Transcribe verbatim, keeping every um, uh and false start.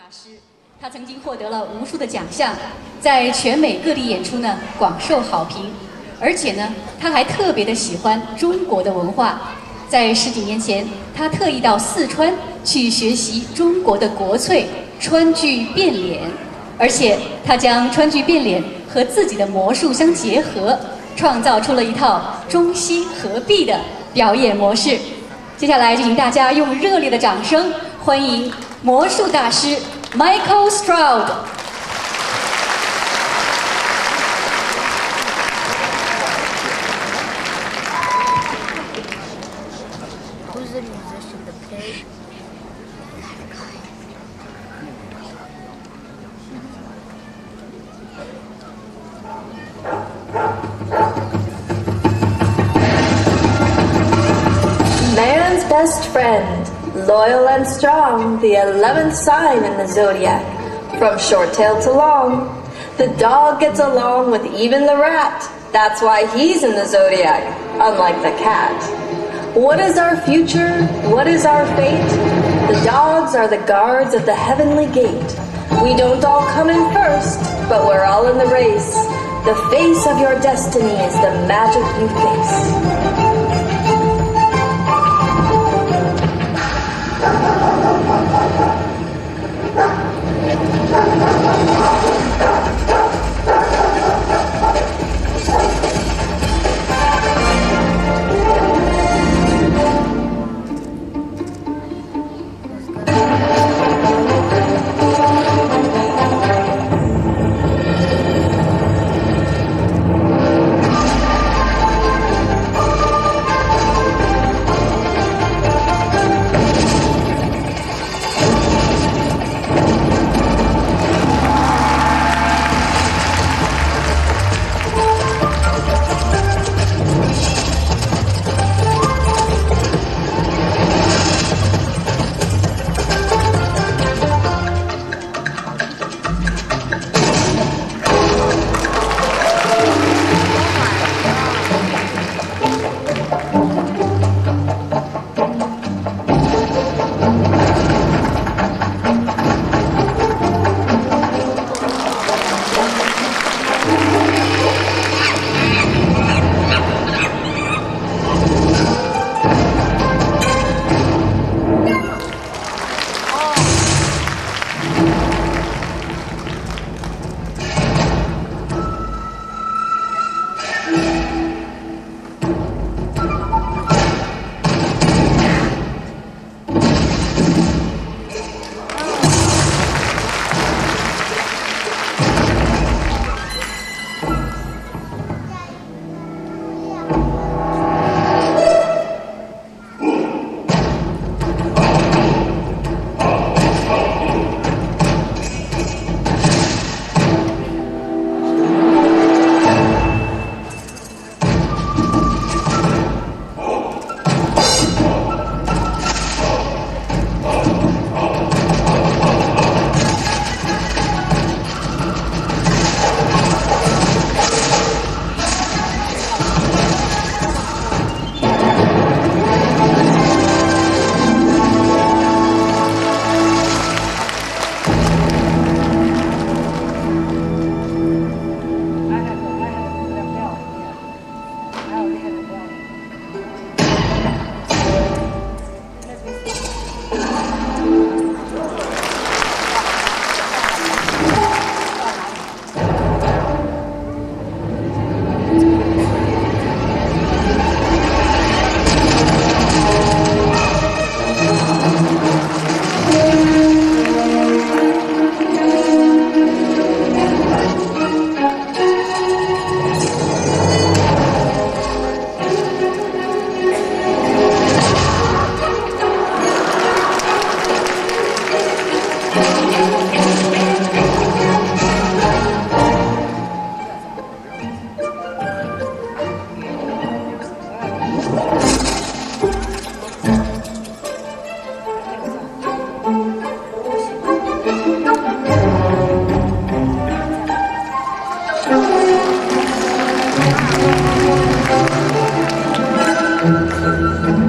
师，他曾经获得了无数的奖项，在全美各地演出呢广受好评。而且呢，他还特别的喜欢中国的文化。在十几年前，他特意到四川去学习中国的国粹川剧变脸，而且他将川剧变脸和自己的魔术相结合，创造出了一套中西合璧的表演模式。接下来就请大家用热烈的掌声欢迎魔术大师 Michael Stroud。 Who's the musician? The pig? Man's best friend, loyal and strong, the eleventh sign in the zodiac. From short tail to long, the dog gets along with even the rat. That's why he's in the zodiac, unlike the cat. What is our future? What is our fate? The dogs are the guards at the heavenly gate. We don't all come in first, but we're all in the race. The face of your destiny is the magic you face. Thank you.